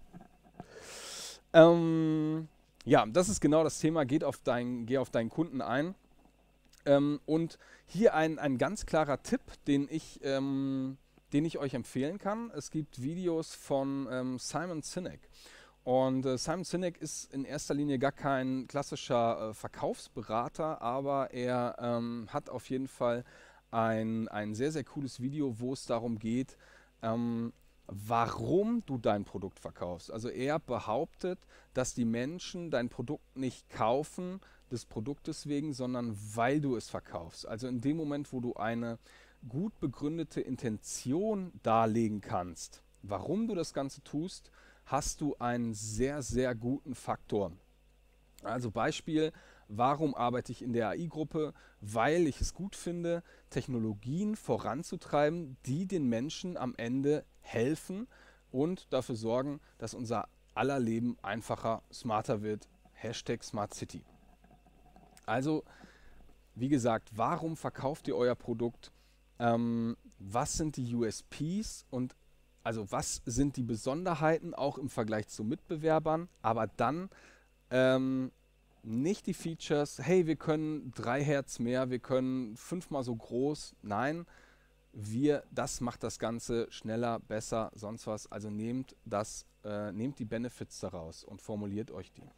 Ähm, ja, das ist genau das Thema. Geht auf dein, geh auf deinen Kunden ein. Ähm, und hier ein, ein ganz klarer Tipp, den ich, ähm, den ich euch empfehlen kann. Es gibt Videos von ähm, Simon Sinek. Und äh, Simon Sinek ist in erster Linie gar kein klassischer äh, Verkaufsberater, aber er ähm, hat auf jeden Fall ein, ein sehr, sehr cooles Video, wo es darum geht, ähm, warum du dein Produkt verkaufst. Also er behauptet, dass die Menschen dein Produkt nicht kaufen, des Produktes wegen, sondern weil du es verkaufst. Also in dem Moment, wo du eine gut begründete Intention darlegen kannst, warum du das Ganze tust, hast du einen sehr, sehr guten Faktor. Also Beispiel, warum arbeite ich in der A I-Gruppe? Weil ich es gut finde, Technologien voranzutreiben, die den Menschen am Ende helfen und dafür sorgen, dass unser aller Leben einfacher, smarter wird. Hashtag Smart City. Also, wie gesagt, warum verkauft ihr euer Produkt? Ähm, was sind die U S Ps und also was sind die Besonderheiten auch im Vergleich zu Mitbewerbern? Aber dann ähm, nicht die Features, hey, wir können drei Hertz mehr, wir können fünfmal so groß. Nein, wir, das macht das Ganze schneller, besser, sonst was. Also nehmt das, äh, nehmt die Benefits daraus und formuliert euch die.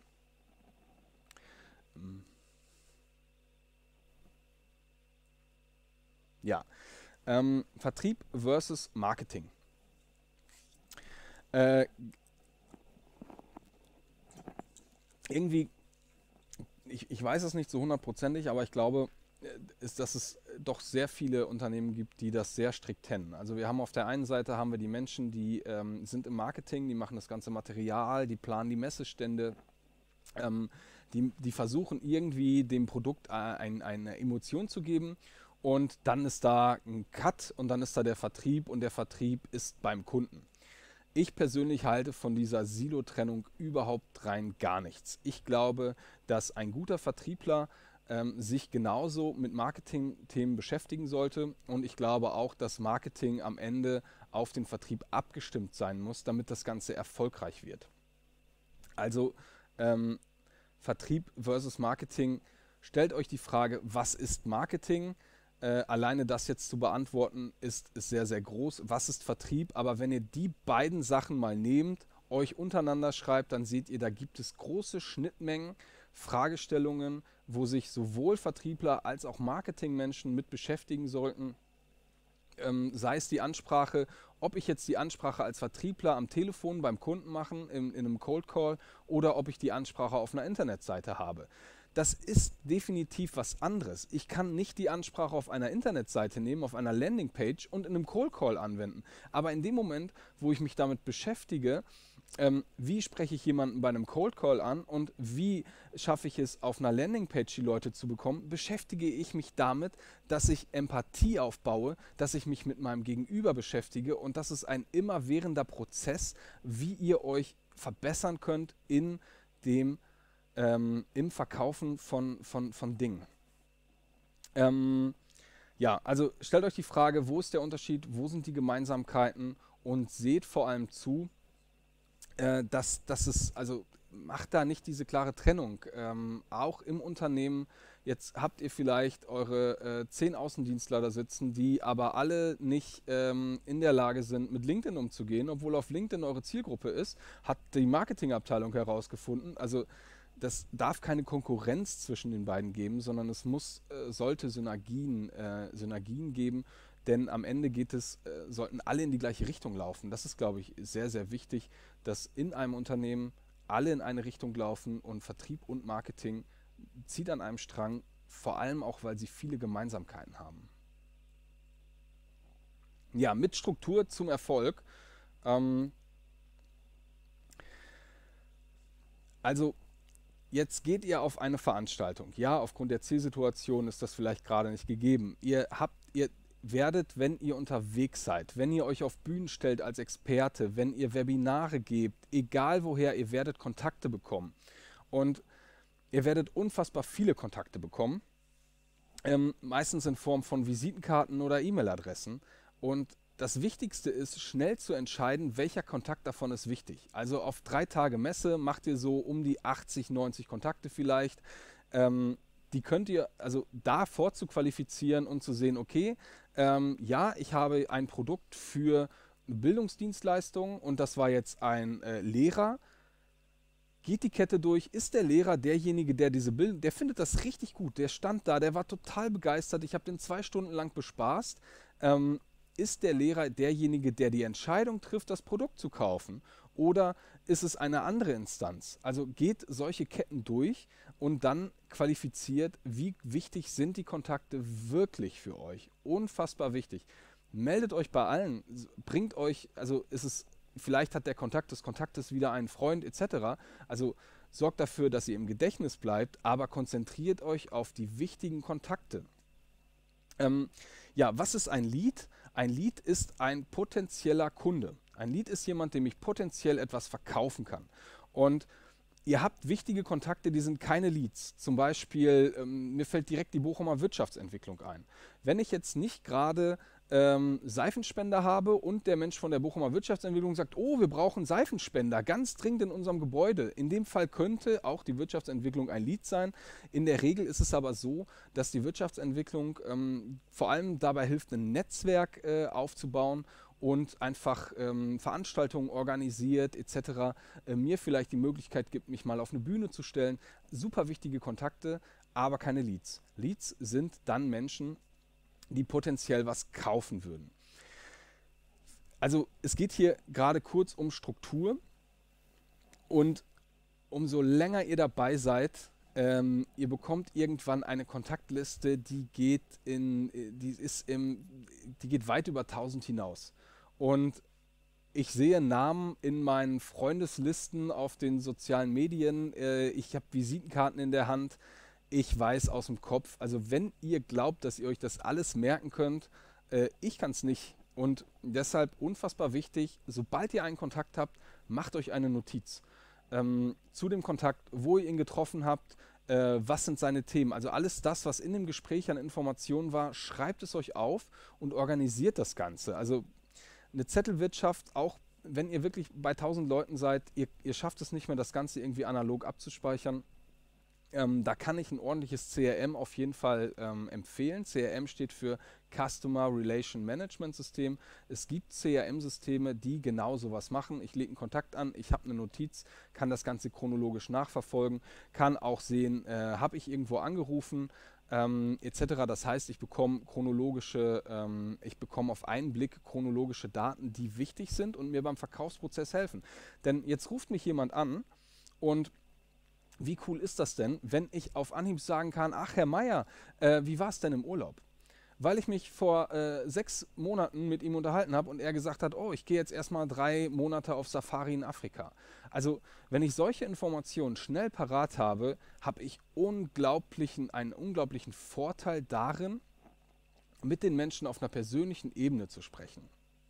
Ja, ähm, Vertrieb versus Marketing. Äh, irgendwie, ich, ich weiß es nicht so hundertprozentig, aber ich glaube, ist, dass es doch sehr viele Unternehmen gibt, die das sehr strikt kennen. Also wir haben auf der einen Seite haben wir die Menschen, die ähm, sind im Marketing, die machen das ganze Material, die planen die Messestände, ähm, die, die versuchen irgendwie dem Produkt ein, eine Emotion zu geben. Und dann ist da ein Cut und dann ist da der Vertrieb und der Vertrieb ist beim Kunden. Ich persönlich halte von dieser Silo-Trennung überhaupt rein gar nichts. Ich glaube, dass ein guter Vertriebler ähm, sich genauso mit Marketing-Themen beschäftigen sollte und ich glaube auch, dass Marketing am Ende auf den Vertrieb abgestimmt sein muss, damit das Ganze erfolgreich wird. Also ähm, Vertrieb versus Marketing. Stellt euch die Frage, was ist Marketing? Äh, alleine das jetzt zu beantworten, ist, ist sehr, sehr groß. Was ist Vertrieb? Aber wenn ihr die beiden Sachen mal nehmt, euch untereinander schreibt, dann seht ihr, da gibt es große Schnittmengen, Fragestellungen, wo sich sowohl Vertriebler als auch Marketingmenschen mit beschäftigen sollten. Ähm, sei es die Ansprache, ob ich jetzt die Ansprache als Vertriebler am Telefon beim Kunden machen, in, in einem Cold Call, oder ob ich die Ansprache auf einer Internetseite habe. Das ist definitiv was anderes. Ich kann nicht die Ansprache auf einer Internetseite nehmen, auf einer Landingpage und in einem Cold Call anwenden. Aber in dem Moment, wo ich mich damit beschäftige, ähm, wie spreche ich jemanden bei einem Cold Call an und wie schaffe ich es, auf einer Landingpage die Leute zu bekommen, beschäftige ich mich damit, dass ich Empathie aufbaue, dass ich mich mit meinem Gegenüber beschäftige und das ist ein immerwährender Prozess, wie ihr euch verbessern könnt in dem Ähm, im Verkaufen von, von, von Dingen. Ähm, ja, also stellt euch die Frage, wo ist der Unterschied, wo sind die Gemeinsamkeiten und seht vor allem zu, äh, dass, dass es, also macht da nicht diese klare Trennung. Ähm, auch im Unternehmen, jetzt habt ihr vielleicht eure äh, zehn Außendienstler da sitzen, die aber alle nicht ähm, in der Lage sind, mit LinkedIn umzugehen, obwohl auf LinkedIn eure Zielgruppe ist, hat die Marketingabteilung herausgefunden. Also das darf keine Konkurrenz zwischen den beiden geben, sondern es muss, äh, sollte Synergien, äh, Synergien geben, denn am Ende geht es, äh, sollten alle in die gleiche Richtung laufen. Das ist, glaube ich, sehr, sehr wichtig, dass in einem Unternehmen alle in eine Richtung laufen und Vertrieb und Marketing zieht an einem Strang, vor allem auch, weil sie viele Gemeinsamkeiten haben. Ja, mit Struktur zum Erfolg. Ähm, also jetzt geht ihr auf eine Veranstaltung. Ja, aufgrund der Zielsituation ist das vielleicht gerade nicht gegeben. Ihr habt, ihr werdet, wenn ihr unterwegs seid, wenn ihr euch auf Bühnen stellt als Experte, wenn ihr Webinare gebt, egal woher, ihr werdet Kontakte bekommen. Und ihr werdet unfassbar viele Kontakte bekommen, ähm, meistens in Form von Visitenkarten oder E-Mail-Adressen. Und das Wichtigste ist, schnell zu entscheiden, welcher Kontakt davon ist wichtig. Also auf drei Tage Messe macht ihr so um die achtzig, neunzig Kontakte vielleicht. Ähm, die könnt ihr also da vorzuqualifizieren und zu sehen, okay, ähm, ja, ich habe ein Produkt für Bildungsdienstleistungen und das war jetzt ein äh, Lehrer. Geht die Kette durch, ist der Lehrer derjenige, der diese Bildung, der findet das richtig gut, der stand da, der war total begeistert, ich habe den zwei Stunden lang bespaßt. Ähm, ist der Lehrer derjenige, der die Entscheidung trifft, das Produkt zu kaufen? Oder ist es eine andere Instanz? Also geht solche Ketten durch und dann qualifiziert, wie wichtig sind die Kontakte wirklich für euch? Unfassbar wichtig. Meldet euch bei allen, bringt euch, also ist es, vielleicht hat der Kontakt des Kontaktes wieder einen Freund et cetera. Also sorgt dafür, dass ihr im Gedächtnis bleibt, aber konzentriert euch auf die wichtigen Kontakte. Ähm, ja, was ist ein Lead? Ein Lead ist ein potenzieller Kunde. Ein Lead ist jemand, dem ich potenziell etwas verkaufen kann. Und ihr habt wichtige Kontakte, die sind keine Leads. Zum Beispiel, ähm, mir fällt direkt die Bochumer Wirtschaftsentwicklung ein. Wenn ich jetzt nicht gerade ähm, Seifenspender habe und der Mensch von der Bochumer Wirtschaftsentwicklung sagt, oh, wir brauchen Seifenspender, ganz dringend in unserem Gebäude. In dem Fall könnte auch die Wirtschaftsentwicklung ein Lead sein. In der Regel ist es aber so, dass die Wirtschaftsentwicklung ähm, vor allem dabei hilft, ein Netzwerk äh, aufzubauen und einfach ähm, Veranstaltungen organisiert et cetera, äh, mir vielleicht die Möglichkeit gibt, mich mal auf eine Bühne zu stellen. Super wichtige Kontakte, aber keine Leads. Leads sind dann Menschen, die potenziell was kaufen würden. Also es geht hier gerade kurz um Struktur und umso länger ihr dabei seid, ähm, ihr bekommt irgendwann eine Kontaktliste, die geht in, die ist im, die geht weit über tausend hinaus. Und ich sehe Namen in meinen Freundeslisten auf den sozialen Medien. Äh, ich habe Visitenkarten in der Hand. Ich weiß aus dem Kopf. Also wenn ihr glaubt, dass ihr euch das alles merken könnt, äh, ich kann es nicht. Und deshalb unfassbar wichtig, sobald ihr einen Kontakt habt, macht euch eine Notiz. Ähm, zu dem Kontakt, wo ihr ihn getroffen habt, äh, was sind seine Themen. Also alles das, was in dem Gespräch an Informationen war, schreibt es euch auf und organisiert das Ganze. Also eine Zettelwirtschaft, auch wenn ihr wirklich bei tausend Leuten seid, ihr, ihr schafft es nicht mehr, das Ganze irgendwie analog abzuspeichern. Ähm, da kann ich ein ordentliches C R M auf jeden Fall ähm, empfehlen. C R M steht für Customer Relation Management System. Es gibt C R M-Systeme, die genau sowas machen. Ich lege einen Kontakt an, ich habe eine Notiz, kann das Ganze chronologisch nachverfolgen, kann auch sehen, äh, habe ich irgendwo angerufen, ähm, et cetera. Das heißt, ich bekomme chronologische, ähm, ich bekomme auf einen Blick chronologische Daten, die wichtig sind und mir beim Verkaufsprozess helfen. Denn jetzt ruft mich jemand an und wie cool ist das denn, wenn ich auf Anhieb sagen kann, ach Herr Meier, äh, wie war es denn im Urlaub? Weil ich mich vor äh, sechs Monaten mit ihm unterhalten habe und er gesagt hat, oh, ich gehe jetzt erstmal drei Monate auf Safari in Afrika. Also wenn ich solche Informationen schnell parat habe, habe ich unglaublichen, einen unglaublichen Vorteil darin, mit den Menschen auf einer persönlichen Ebene zu sprechen.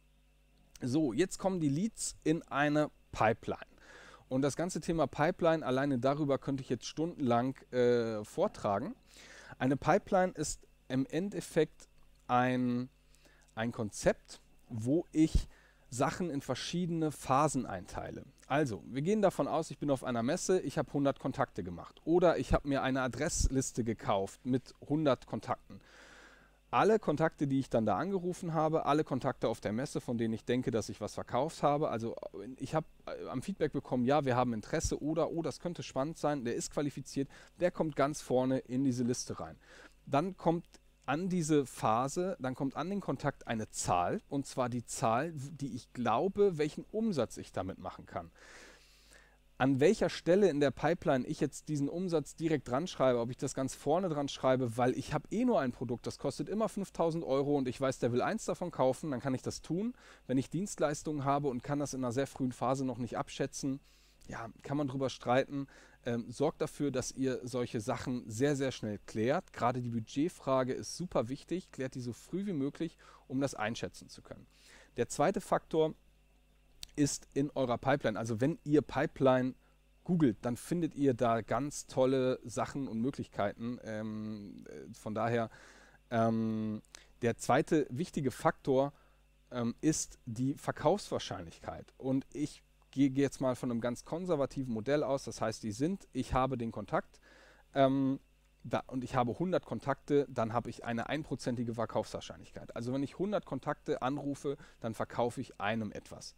So, jetzt kommen die Leads in eine Pipeline. Und das ganze Thema Pipeline, alleine darüber könnte ich jetzt stundenlang äh, vortragen. Eine Pipeline ist im Endeffekt ein, ein Konzept, wo ich Sachen in verschiedene Phasen einteile. Also, wir gehen davon aus, ich bin auf einer Messe, ich habe hundert Kontakte gemacht oder ich habe mir eine Adressliste gekauft mit hundert Kontakten. Alle Kontakte, die ich dann da angerufen habe, alle Kontakte auf der Messe, von denen ich denke, dass ich was verkauft habe. Also ich habe am Feedback bekommen, ja, wir haben Interesse oder, oh, das könnte spannend sein, der ist qualifiziert, der kommt ganz vorne in diese Liste rein. Dann kommt an diese Phase, dann kommt an den Kontakt eine Zahl, und zwar die Zahl, die ich glaube, welchen Umsatz ich damit machen kann. An welcher Stelle in der Pipeline ich jetzt diesen Umsatz direkt dran schreibe, ob ich das ganz vorne dran schreibe, weil ich habe eh nur ein Produkt, das kostet immer fünftausend Euro und ich weiß, der will eins davon kaufen, dann kann ich das tun. Wenn ich Dienstleistungen habe und kann das in einer sehr frühen Phase noch nicht abschätzen, ja, kann man drüber streiten. Ähm, sorgt dafür, dass ihr solche Sachen sehr, sehr schnell klärt. Gerade die Budgetfrage ist super wichtig. Klärt die so früh wie möglich, um das einschätzen zu können. Der zweite Faktor ist in eurer Pipeline. Also wenn ihr Pipeline googelt, dann findet ihr da ganz tolle Sachen und Möglichkeiten. Ähm, von daher, ähm, der zweite wichtige Faktor ähm, ist die Verkaufswahrscheinlichkeit. Und ich gehe jetzt mal von einem ganz konservativen Modell aus. Das heißt, die sind, ich habe den Kontakt ähm, da, und ich habe hundert Kontakte, dann habe ich eine einprozentige Verkaufswahrscheinlichkeit. Also wenn ich hundert Kontakte anrufe, dann verkaufe ich einem etwas.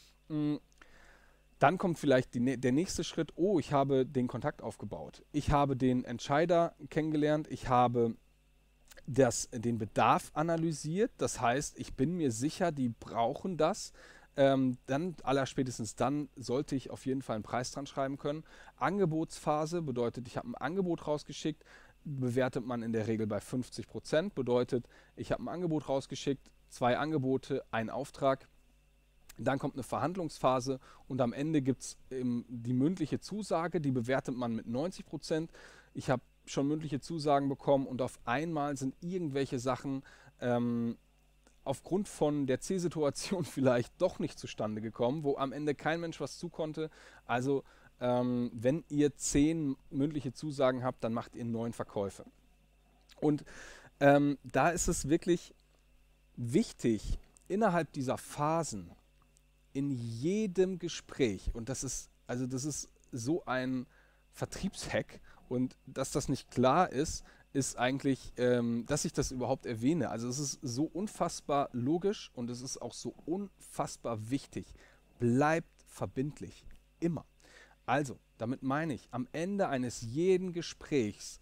Dann kommt vielleicht die, der nächste Schritt, oh, ich habe den Kontakt aufgebaut. Ich habe den Entscheider kennengelernt, ich habe das, den Bedarf analysiert, das heißt, ich bin mir sicher, die brauchen das. Ähm, dann, allerspätestens dann, sollte ich auf jeden Fall einen Preis dran schreiben können. Angebotsphase bedeutet, ich habe ein Angebot rausgeschickt, bewertet man in der Regel bei fünfzig Prozent, bedeutet, ich habe ein Angebot rausgeschickt, zwei Angebote, ein Auftrag. Dann kommt eine Verhandlungsphase und am Ende gibt es ähm, die mündliche Zusage, die bewertet man mit neunzig Prozent. Ich habe schon mündliche Zusagen bekommen und auf einmal sind irgendwelche Sachen ähm, aufgrund von der C-Situation vielleicht doch nicht zustande gekommen, wo am Ende kein Mensch was zukonnte. Also ähm, wenn ihr zehn mündliche Zusagen habt, dann macht ihr neun Verkäufe. Und ähm, da ist es wirklich wichtig, innerhalb dieser Phasen, in jedem Gespräch, und das ist, also das ist so ein Vertriebshack, und dass das nicht klar ist, ist eigentlich, ähm, dass ich das überhaupt erwähne. Also es ist so unfassbar logisch und es ist auch so unfassbar wichtig. Bleibt verbindlich. Immer. Also, damit meine ich, am Ende eines jeden Gesprächs,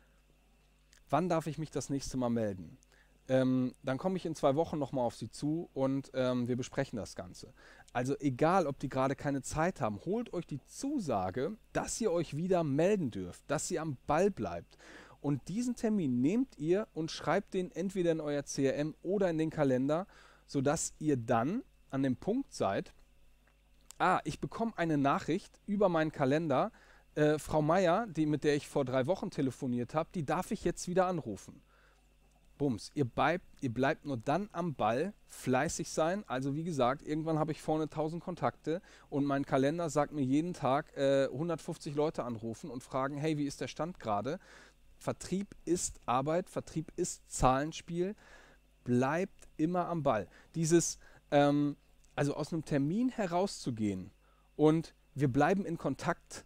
wann darf ich mich das nächste Mal melden? Ähm, dann komme ich in zwei Wochen nochmal auf Sie zu und ähm, wir besprechen das Ganze. Also egal, ob die gerade keine Zeit haben, holt euch die Zusage, dass ihr euch wieder melden dürft, dass ihr am Ball bleibt. Und diesen Termin nehmt ihr und schreibt den entweder in euer C R M oder in den Kalender, sodass ihr dann an dem Punkt seid, ah, ich bekomme eine Nachricht über meinen Kalender, äh, Frau Meier, die, mit der ich vor drei Wochen telefoniert habe, die darf ich jetzt wieder anrufen. Bums, ihr bleibt, ihr bleibt nur dann am Ball, fleißig sein. Also wie gesagt, irgendwann habe ich vorne tausend Kontakte und mein Kalender sagt mir jeden Tag äh, hundertfünfzig Leute anrufen und fragen, hey, wie ist der Stand gerade? Vertrieb ist Arbeit, Vertrieb ist Zahlenspiel. Bleibt immer am Ball. Dieses, ähm, also aus einem Termin herauszugehen und wir bleiben in Kontakt.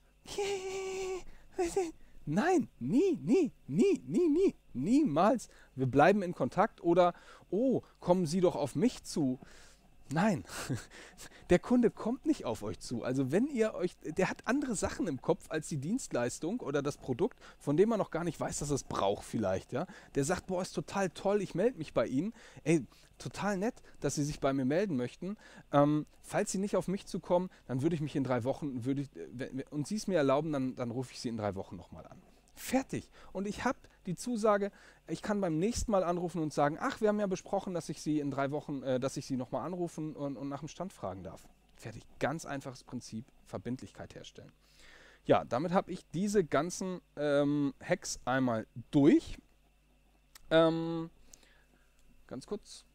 Nein, nie, nie, nie, nie, nie, niemals. Wir bleiben in Kontakt oder, oh, kommen Sie doch auf mich zu. Nein, der Kunde kommt nicht auf euch zu. Also wenn ihr euch, der hat andere Sachen im Kopf als die Dienstleistung oder das Produkt, von dem man noch gar nicht weiß, dass er es braucht vielleicht. Ja? Der sagt, boah, ist total toll, ich melde mich bei Ihnen. Ey, total nett, dass Sie sich bei mir melden möchten. Ähm, falls Sie nicht auf mich zukommen, dann würde ich mich in drei Wochen, würde ich, und Sie es mir erlauben, dann, dann rufe ich Sie in drei Wochen nochmal an. Fertig. Und ich habe die Zusage, ich kann beim nächsten Mal anrufen und sagen, ach, wir haben ja besprochen, dass ich Sie in drei Wochen, äh, dass ich Sie nochmal anrufen und, und nach dem Stand fragen darf. Fertig. Ganz einfaches Prinzip, Verbindlichkeit herstellen. Ja, damit habe ich diese ganzen ähm, Hacks einmal durch. Ähm, ganz kurz.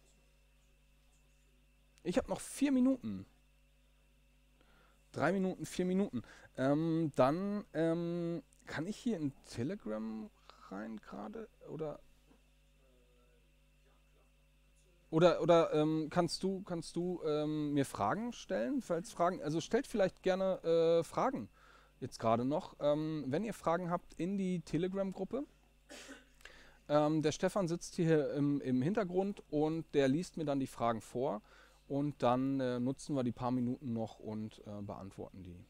Ich habe noch vier Minuten. Drei Minuten, vier Minuten. Ähm, dann ähm, kann ich hier in Telegram rein gerade? Oder? Oder, oder ähm, kannst du, kannst du ähm, mir Fragen stellen? Falls Fragen, also stellt vielleicht gerne äh, Fragen jetzt gerade noch. Ähm, wenn ihr Fragen habt, in die Telegram-Gruppe. Ähm, der Stefan sitzt hier im, im Hintergrund und der liest mir dann die Fragen vor und dann äh, nutzen wir die paar Minuten noch und äh, beantworten die.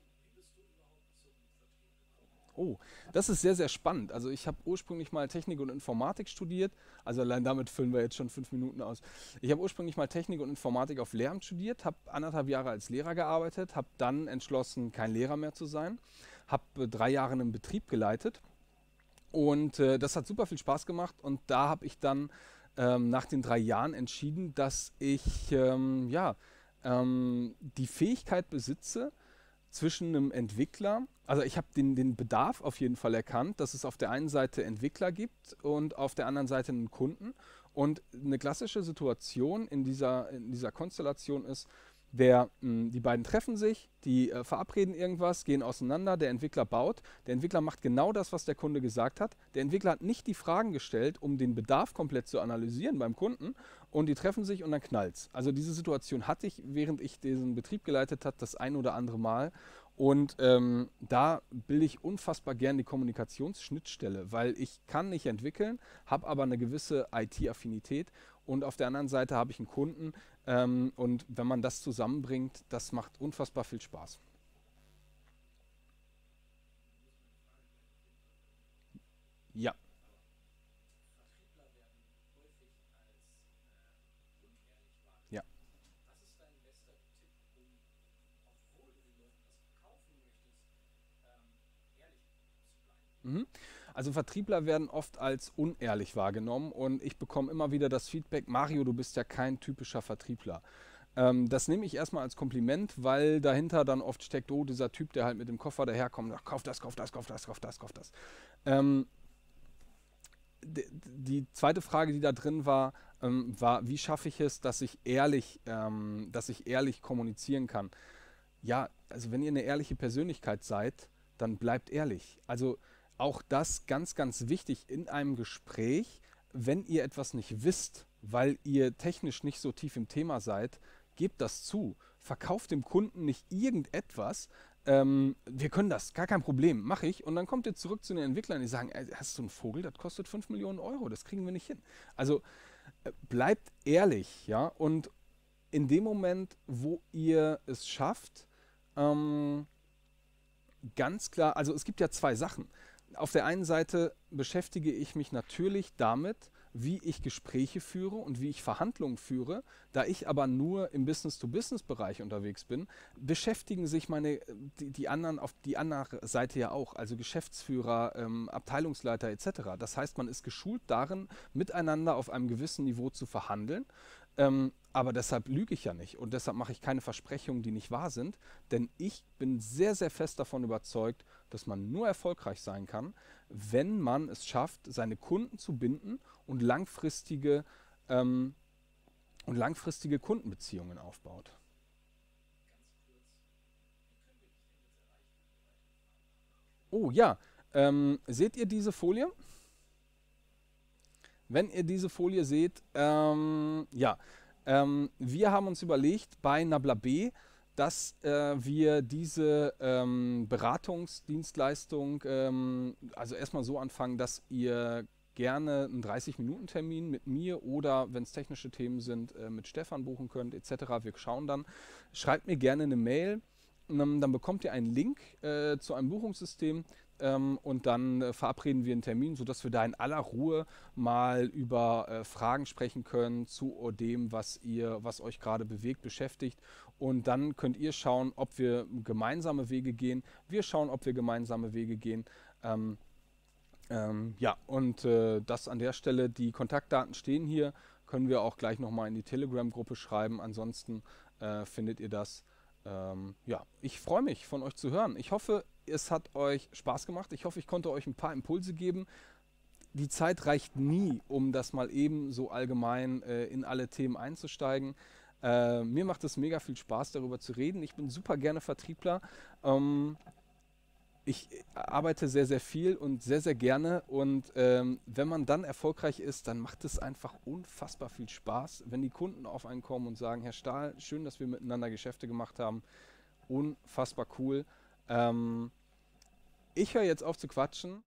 Oh, das ist sehr, sehr spannend. Also ich habe ursprünglich mal Technik und Informatik studiert. Also allein damit füllen wir jetzt schon fünf Minuten aus. Ich habe ursprünglich mal Technik und Informatik auf Lehramt studiert, habe anderthalb Jahre als Lehrer gearbeitet, habe dann entschlossen, kein Lehrer mehr zu sein, habe äh, drei Jahre einen Betrieb geleitet und äh, das hat super viel Spaß gemacht und da habe ich dann ähm, nach den drei Jahren entschieden, dass ich ähm, ja, ähm, die Fähigkeit besitze, zwischen einem Entwickler, also ich habe den, den Bedarf auf jeden Fall erkannt, dass es auf der einen Seite Entwickler gibt und auf der anderen Seite einen Kunden. Und eine klassische Situation in dieser, in dieser Konstellation ist, der, mh, die beiden treffen sich, die äh, verabreden irgendwas, gehen auseinander, der Entwickler baut, der Entwickler macht genau das, was der Kunde gesagt hat. Der Entwickler hat nicht die Fragen gestellt, um den Bedarf komplett zu analysieren beim Kunden und die treffen sich und dann knallt's. Also diese Situation hatte ich, während ich diesen Betrieb geleitet habe, das ein oder andere Mal. Und ähm, da bilde ich unfassbar gern die Kommunikationsschnittstelle, weil ich kann nicht entwickeln, habe aber eine gewisse I T-Affinität und auf der anderen Seite habe ich einen Kunden ähm, und wenn man das zusammenbringt, das macht unfassbar viel Spaß. Ja. Ja. Mhm. Also Vertriebler werden oft als unehrlich wahrgenommen und ich bekomme immer wieder das Feedback, Mario, du bist ja kein typischer Vertriebler. Ähm, das nehme ich erstmal als Kompliment, weil dahinter dann oft steckt, oh, dieser Typ, der halt mit dem Koffer daherkommt, ach, kauf das, kauf das, kauf das, kauf das, kauf das. Ähm, d- die zweite Frage, die da drin war, ähm, war, wie schaffe ich es, dass ich ehrlich, ähm, dass ich ehrlich kommunizieren kann? Ja, also wenn ihr eine ehrliche Persönlichkeit seid, dann bleibt ehrlich. Also auch das ganz, ganz wichtig in einem Gespräch, wenn ihr etwas nicht wisst, weil ihr technisch nicht so tief im Thema seid, gebt das zu. Verkauft dem Kunden nicht irgendetwas. Ähm, wir können das, gar kein Problem, mache ich. Und dann kommt ihr zurück zu den Entwicklern, die sagen, "Ey, hast du einen Vogel, das kostet fünf Millionen Euro, das kriegen wir nicht hin." Also äh, bleibt ehrlich, ja, und in dem Moment, wo ihr es schafft, ähm, ganz klar, also es gibt ja zwei Sachen. Auf der einen Seite beschäftige ich mich natürlich damit, wie ich Gespräche führe und wie ich Verhandlungen führe. Da ich aber nur im Business-to-Business-Bereich unterwegs bin, beschäftigen sich meine, die, die anderen auf die andere Seite ja auch, also Geschäftsführer, ähm, Abteilungsleiter et cetera. Das heißt, man ist geschult darin, miteinander auf einem gewissen Niveau zu verhandeln. Ähm, aber deshalb lüge ich ja nicht und deshalb mache ich keine Versprechungen, die nicht wahr sind, denn ich bin sehr, sehr fest davon überzeugt, dass man nur erfolgreich sein kann, wenn man es schafft, seine Kunden zu binden und langfristige, ähm, und langfristige Kundenbeziehungen aufbaut. Oh ja, ähm, seht ihr diese Folie? Wenn ihr diese Folie seht, ähm, ja, ähm, wir haben uns überlegt bei Nabla B, dass äh, wir diese ähm, Beratungsdienstleistung, ähm, also erstmal so anfangen, dass ihr gerne einen dreißig-Minuten-Termin mit mir oder, wenn es technische Themen sind, äh, mit Stefan buchen könnt, et cetera. Wir schauen dann. Schreibt mir gerne eine Mail. Ähm, Dann bekommt ihr einen Link äh, zu einem Buchungssystem ähm, und dann äh, verabreden wir einen Termin, sodass wir da in aller Ruhe mal über äh, Fragen sprechen können zu dem, was ihr, was euch gerade bewegt, beschäftigt. Und dann könnt ihr schauen, ob wir gemeinsame Wege gehen. Wir schauen, ob wir gemeinsame Wege gehen. Ähm, ähm, ja, und äh, das an der Stelle, die Kontaktdaten stehen hier, können wir auch gleich nochmal in die Telegram-Gruppe schreiben. Ansonsten äh, findet ihr das. Ähm, ja, ich freue mich, von euch zu hören. Ich hoffe, es hat euch Spaß gemacht. Ich hoffe, ich konnte euch ein paar Impulse geben. Die Zeit reicht nie, um das mal eben so allgemein äh, in alle Themen einzusteigen. Äh, mir macht es mega viel Spaß, darüber zu reden. Ich bin super gerne Vertriebler. Ähm, ich arbeite sehr, sehr viel und sehr, sehr gerne und ähm, wenn man dann erfolgreich ist, dann macht es einfach unfassbar viel Spaß, wenn die Kunden auf einen kommen und sagen, Herr Stahl, schön, dass wir miteinander Geschäfte gemacht haben, unfassbar cool. Ähm, ich höre jetzt auf zu quatschen.